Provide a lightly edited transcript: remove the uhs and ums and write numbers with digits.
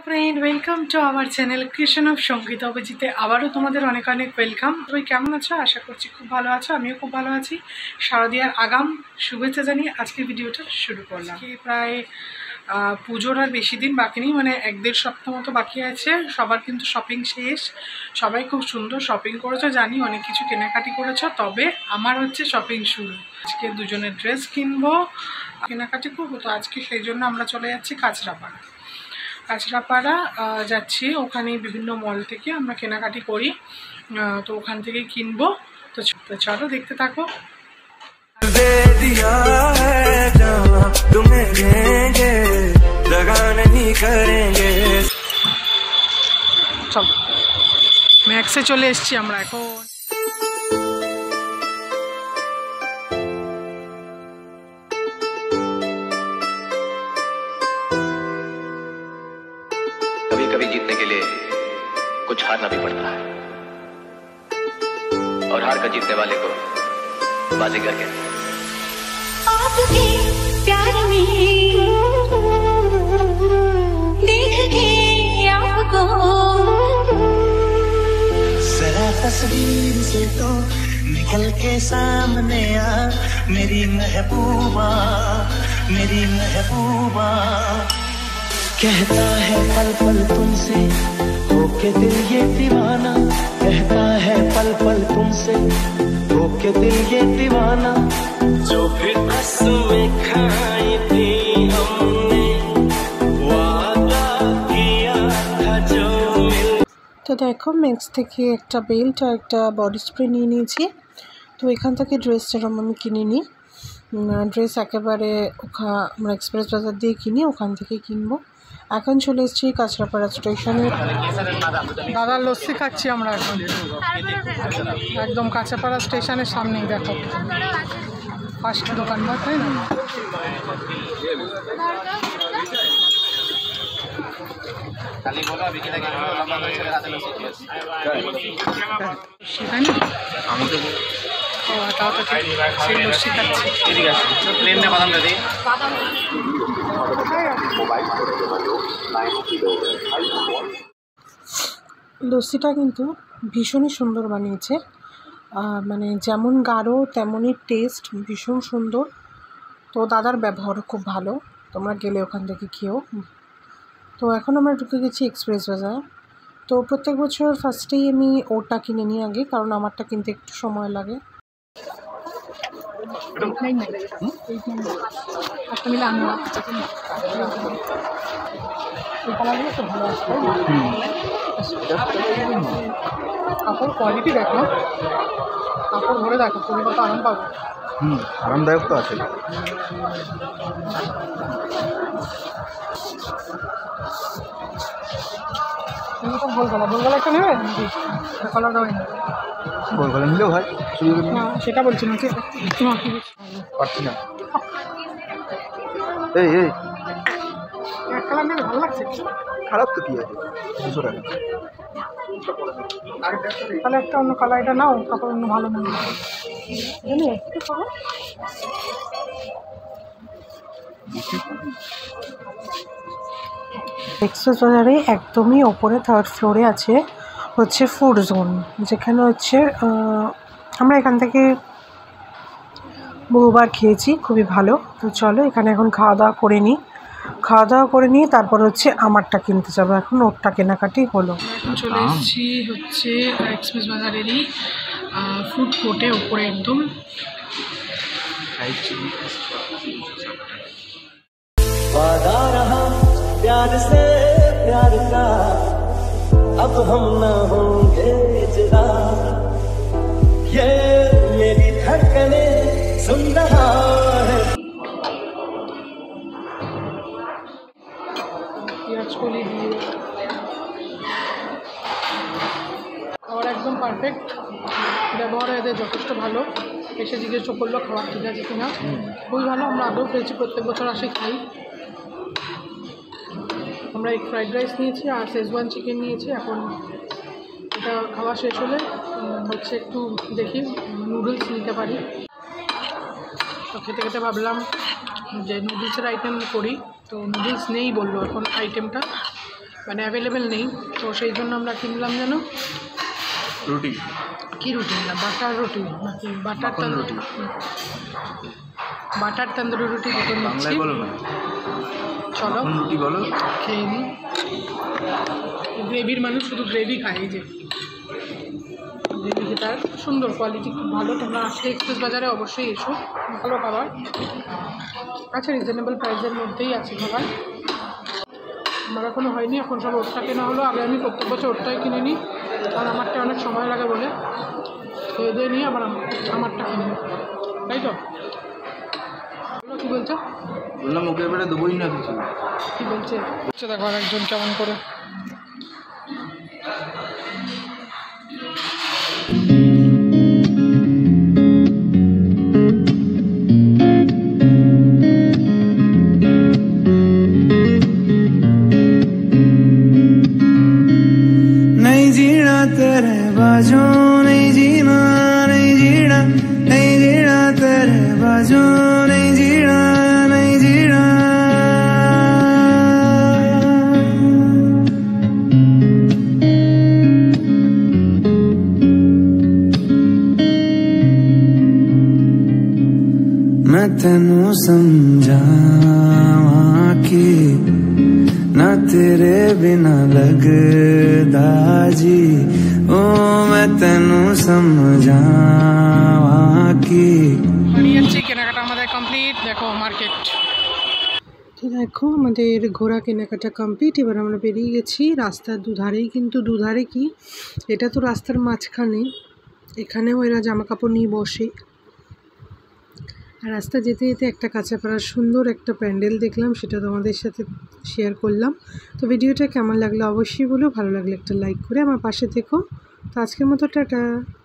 Friend, welcome to our channel creation of Sangeeta অভিজিতে। আবারও তোমাদের অনেক অনেক ওয়েলকাম। তুমি কেমন আছো? আশা করছি খুব ভালো আছো। আমিও খুব ভালো আছি। শারদীয়ার আগাম শুভেচ্ছা জানিয়ে আজকে ভিডিওটা শুরু করলাম। প্রায় পুজোর আর বেশি দিন বাকি নেই, মানে 1-1.5 সপ্তাহ মতো বাকি আছে। সবার কিন্তু শপিং শেষ, সবাই খুব সুন্দর শপিং করেছো, জানি অনেক কিছু কেনাকাটি করেছো। তবে আমার হচ্ছে শপিং শুরু। আজকে দুজনের ড্রেস কিনবো, কেনাকাটি করবো। তো আজকে সেই জন্য আমরা চলে যাচ্ছি কাঁচরাপাড়া যাচ্ছি। ওখানে বিভিন্ন মল থেকে আমরা কেনাকাটি করি, তো ওখান থেকে কিনবো। তো চলো দেখতে থাকো। চলো, ম্যাক্সে চলে এসছি আমরা এখন। कभी कभी जीतने के लिए कुछ हारना भी पड़ता है, और हार कर जीतने वाले को बाजीगर कहते हैं। आपके प्यार में देख के आपको जरा तस्वीर से तो निकल के सामने आ, मेरी महबूबा मेरी महबूबा। कहता है पल पल तुमसे होके दिल ये दीवाना, कहता है पल पल तुमसे होके दिल ये दीवाना। जो फिर कसमें खाई थी हमने, वादा किया था जो मिल। তো দেখো, ম্যাক্স থেকে একটা বেল্ট আর একটা বডি স্প্রে নিয়ে নিয়েছি। তো এখান থেকে ড্রেস সেরকম আমি কিনে নিই, ড্রেস একেবারে আমরা এক্সপ্রেস বাজার দিয়ে কিনি, ওখান থেকে কিনবো। এখন চলে এসেছি কাঁচরাপাড়া স্টেশনে। দাদা লস্যি খাচ্ছি আমরা এখন, একদম কাঁচরাপাড়া স্টেশনের সামনেই। দেখো ফার্স্ট দোকানবার, তাই না? সেখানে সেই লস্যি খাচ্ছি। লস্যিটা কিন্তু ভীষণই সুন্দর বানিয়েছে, মানে যেমন গাঢ় তেমনই টেস্ট, ভীষণ সুন্দর। তো দাদার ব্যবহারও খুব ভালো, তোমরা গেলে ওখান থেকে খেয়েও। তো এখন আমরা ঢুকে গেছি এক্সপ্রেস বাজার। তো প্রত্যেক বছর ফার্স্টেই আমি ওটা কিনে নিই আগে, কারণ আমারটা কিনতে একটু সময় লাগে। কাপড় কোয়ালিটি দেখো, কাপড় ধরে দেখো, তুমি কত আরাম পাবো। আরামদায়ক তো আছে। গোলগলা একটা নেবে, কলার দেওয়াই না, গোলগলা নিলেও হয়, না সেটা বলছি না, পারছি না। এই এই এক কালার নেবে, ভালো লাগছে। খারাপ তো কি আছে, 200 টাকা। তাহলে একটা অন্য কালার এটা নাও, কাপড় অন্য ভালো নেবে। এক্সপ্রেস বাজারে একদমই ওপরে 3rd ফ্লোরে আছে হচ্ছে ফুড জোন, যেখানে হচ্ছে আমরা এখান থেকে বহুবার খেয়েছি, খুবই ভালো। তো চলো এখানে এখন খাওয়া দাওয়া করে নিই, তারপর হচ্ছে আমারটা কিনতে যাবো। এখন ওরটা কেনাকাটি হলো। এখন চলে এসেছি হচ্ছে এক্সপ্রেস বাজারেরই ফুড কোর্টে, ওপরে একদম। वादा रहा प्यार से प्यार का, अब हम न होंगे जुदा, ये मेरी धड़कने सुन रहा है। পেঁয়াজকলি দিয়ে খাবার একদম পারফেক্ট, ব্যবহার এদের যথেষ্ট ভালো। এসে জিজ্ঞেস করলো খাবার ঠিক আছে কিনা, খুবই ভালো। আমরা আগেও খেয়েছি, প্রত্যেক বছর আসে খাই। আমরা এক ফ্রাইড রাইস নিয়েছি আর শেজওয়ান চিকেন নিয়েছি। এখন এটা খাওয়া শেষ হলে হচ্ছে একটু দেখি নুডলস নিতে পারি। তো খেতে খেতে ভাবলাম যে নুডলসের আইটেম করি, তো নুডলস নেই বললো এখন আইটেমটা। মানে অ্যাভেলেবেল নেই, তো সেই জন্য আমরা কিনলাম যেন রুটি, কি রুটি না বাটার রুটি নাকি বাটার মাখন রুটি। বাটার তন্দুরি রুটি দুটো নিচ্ছি। বাংলায় বলো না, চলো মাখন রুটি বলো। খেয়ে নিই। গ্রেভির মানুষ শুধু গ্রেভি খায়, এই যে গ্রেভি তার সুন্দর কোয়ালিটি, খুব ভালো। তোমরা আসলে এক্সপ্রেস বাজারে অবশ্যই এসো, ভালো খাবার আচ্ছা, রিজনেবল প্রাইসের মধ্যেই আছে খাবার। আমার এখনও হয়নি, এখন সব ওটটা কেনা হলো। আগে আমি প্রত্যেক বছর ওটটাই কিনে নিই, কারণ আমারটা অনেক সময় লাগে বলে। খেয়ে দিয়ে নিয়ে আবার আমারটা কিনে নিই, তাই তো? কী বলছো? বললাম ওকে এবারে দেবোই না কিছু। কী বলছে? দেখো একজন কেমন করে नहीं जीना तेरे बाजू, नहीं जीना, नहीं जीना, नहीं जीना तेरे बाजू, नहीं जीना, नहीं जीना। मैं तेनू समझावां कि ना तेरे बिना लगदा जी, ओ मैं तेनू समझावां कि। বাড়ি যাচ্ছি, কেনাকাটা আমাদের কমপ্লিট। দেখো মার্কেট, দেখো আমাদের ঘোরা কেনাকাটা কমপ্লিট। এবার আমরা বেরিয়ে গেছি রাস্তার দুধারেই, কিন্তু দুধারে কি, এটা তো রাস্তার মাঝখানে, এখানেও এরা জামা কাপড় নিয়ে বসে। আর রাস্তা যেতে যেতে একটা কাঁচাপাড়ার সুন্দর একটা প্যান্ডেল দেখলাম, সেটা তোমাদের সাথে শেয়ার করলাম। তো ভিডিওটা কেমন লাগলো অবশ্যই বলো, ভালো লাগলে একটা লাইক করে আমার পাশে থেকো। তো আজকের মতো টাটা।